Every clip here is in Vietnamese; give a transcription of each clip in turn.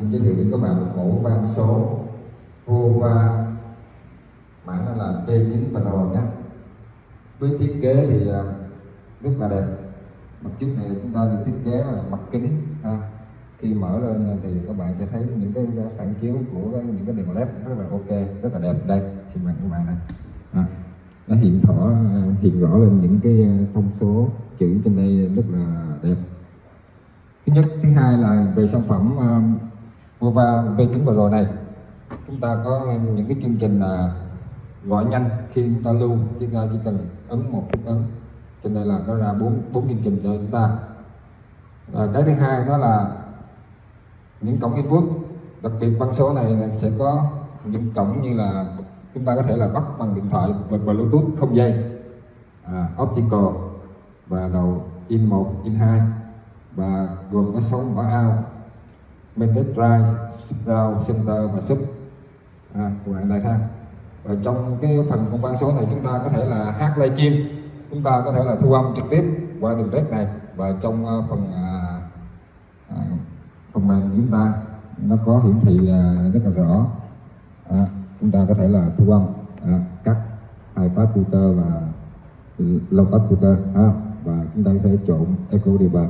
xin giới thiệu đến các bạn một mẫu van số Vova, mã nó là P9 Pro nhé. Với thiết kế thì rất là đẹp. Mặt trước này chúng ta được thiết kế là mặt kính ha. Khi mở lên thì các bạn sẽ thấy những cái phản chiếu của những cái đèn led rất là ok, rất là đẹp. Đây xin mời các bạn này, nó hiện rõ lên những cái thông số chữ trên đây rất là đẹp. Thứ nhất, thứ hai là về sản phẩm Vova P9 Pro này, chúng ta có những cái chương trình là gọi nhanh khi chúng ta lưu, chỉ cần ấn một nút ấn. Trên đây là nó ra bốn chương trình cho chúng ta. Cái thứ hai đó là những cổng input, đặc biệt van số này sẽ có những cổng như là chúng ta có thể là bắt bằng điện thoại và Bluetooth không dây, optical và đầu in 1, in 2, và gồm có 6 mã out, main drive, surround, center và sub. Các bạn đây ha. Và trong cái phần con van số này chúng ta có thể là hát livestream, chúng ta có thể là thu âm trực tiếp qua đường rec này, và trong phần mềm của chúng ta nó có hiển thị rất là rõ. Chúng ta có thể là thu âm, cắt high pass filter và low pass filter, và chúng ta có thể trộn echo debug,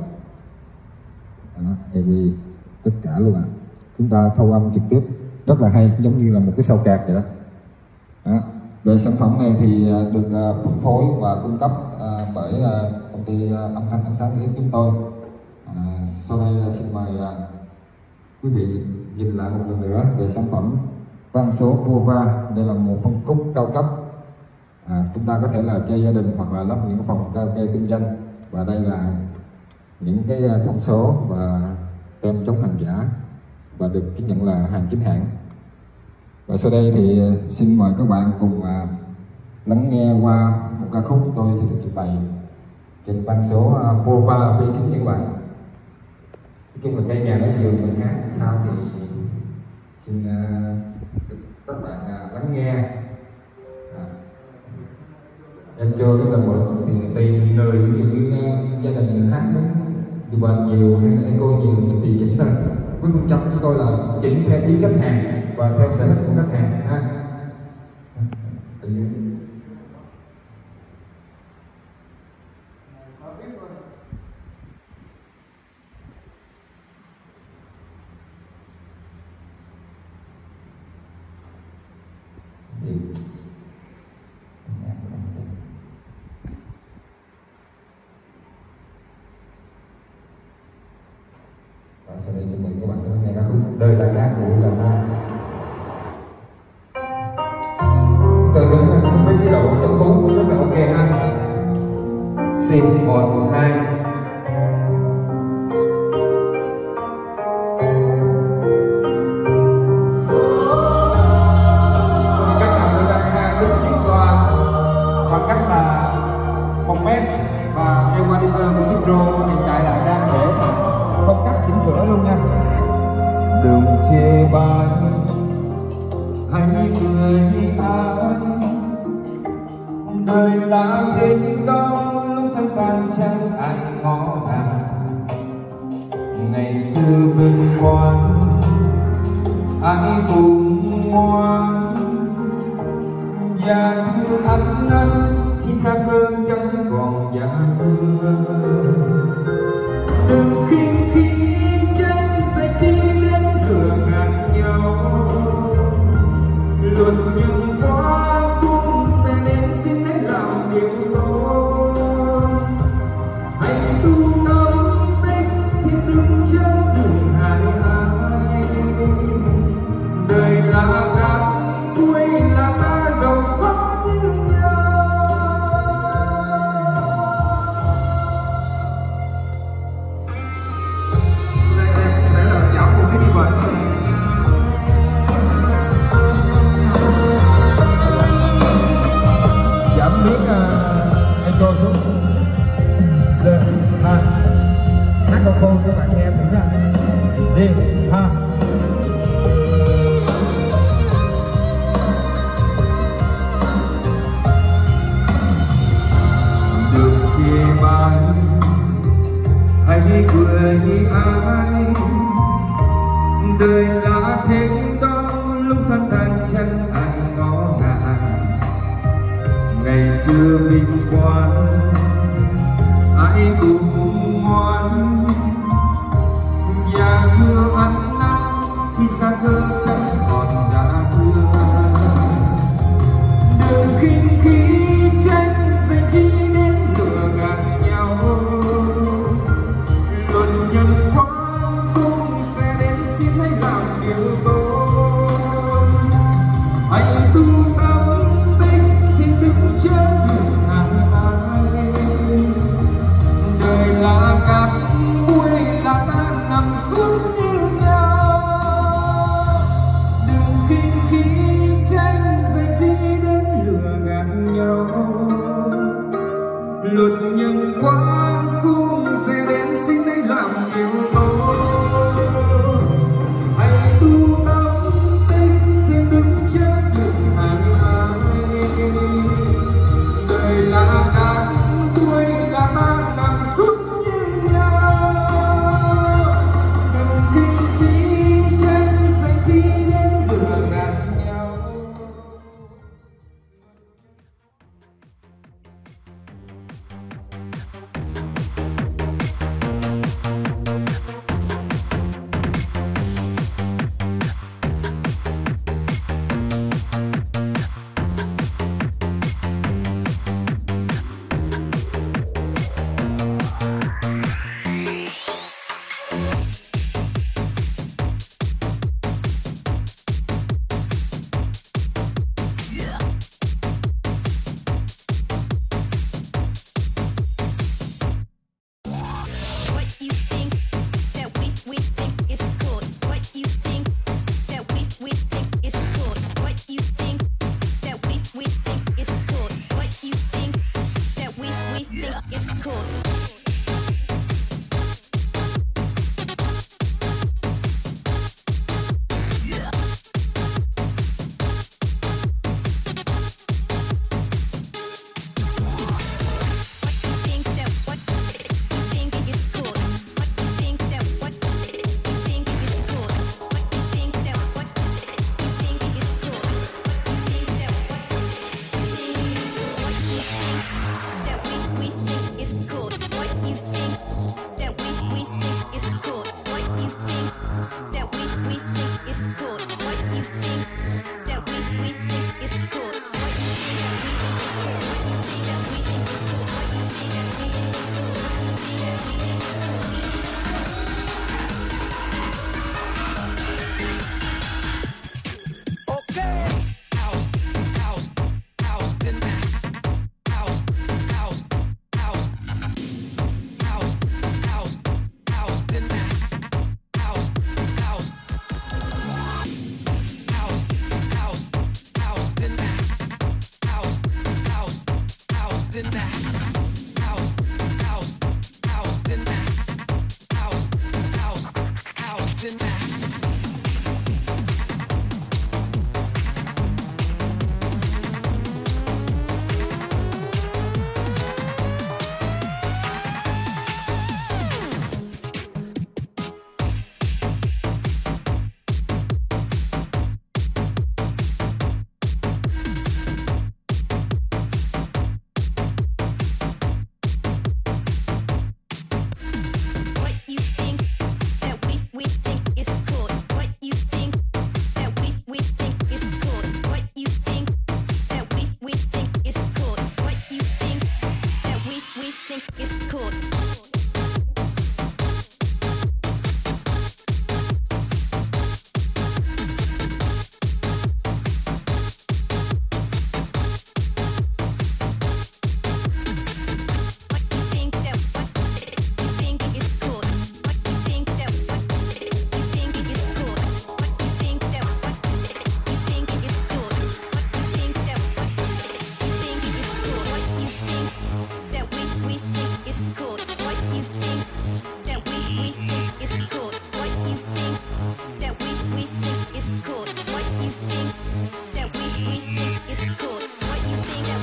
EV, tất cả luôn chúng ta thu âm trực tiếp rất là hay, giống như là một cái sao card vậy đó. Về sản phẩm này thì được phân phối và cung cấp bởi công ty âm thanh ánh sáng Yến chúng tôi. Sau đây xin mời quý vị nhìn lại một lần nữa về sản phẩm van số Vova. Đây là một phân khúc cao cấp, chúng ta có thể là chơi gia đình hoặc là lắp những phòng karaoke kinh doanh. Và đây là những cái thông số và tem chống hàng giả và được chứng nhận là hàng chính hãng. Và sau đây thì xin mời các bạn cùng lắng nghe qua một ca khúc của tôi thì được trình bày trên van số Vova P9 như các bạn. Nói chung là cây nhà nó giường mình hát sao thì xin các bạn lắng nghe. Em cho cái là một thì tùy nơi, ví dụ như gia đình mình hát đúng thì bạn nhiều hay là echo nhiều mình tùy chỉnh thôi. Với phương châm chúng tôi là chỉnh theo ý khách hàng và theo sở thích của khách hàng ha. Và sau đây xin mời các bạn lắng nghe ca khúc Đời là cát bụi là ta. Tôi đứng với cái độ chấm hú rất là ok ha. Xin 1, 2. Cách nào chúng ta đứng chiếc loa khoảng cách là 1 mét, và equalizer của micro hiện tại là đang để phong cách chỉnh sửa luôn nha. Đừng chê bai, hãy cười ai, đời là thiên đông lúc thân tan chẳng ai ngó ngàng. Ngày xưa vinh quang ai cùng ngoan, và thương anh khi xa phương chẳng còn giá thương. Đừng khinh khi tranh sẽ chi đến cửa ngàn nhau, luôn những quá cũng sẽ nên xin hãy làm điều tốt. Hãy tu tâm tích thì đừng chết đừng hại ai. Đời là cát cuối là ta đâu có như nhau. Giảm miếng echo xuống lên ha, hát con khôn các bạn nghe thử ra đi ha. Đừng chê bai, hãy cười ai, đời là thế đó, lúc thân thân chẳng ai ngó ngàng. Ngày xưa vinh quang ai cùng ngoan, và thưa ăn năn khi xa thơ chẳng còn đã thương. Đừng khinh khí tranh giành chi đến lừa gạt nhau, luận nhân quang cũng sẽ đến xin hãy làm điều tốt. Hãy tu tâm tích thì đừng chết đừng hại ai. Đời là cát bụi là ta nằm xuống như nhau. Đừng khinh khí tranh giành chi đến lừa gạt nhau, luật nhân quang cũng sẽ đến xin hãy làm điều tốt. Hãy tu tâm tích thì đừng chết đừng hại ai. Đời là cát bụi là ta nằm suốt như nhau. Đừng khinh khí tranh giành chi đến lừa gạt nhau.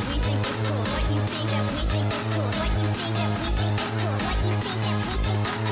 What you think that we think is cool. What you think that we think is cool. What you think that we think is cool.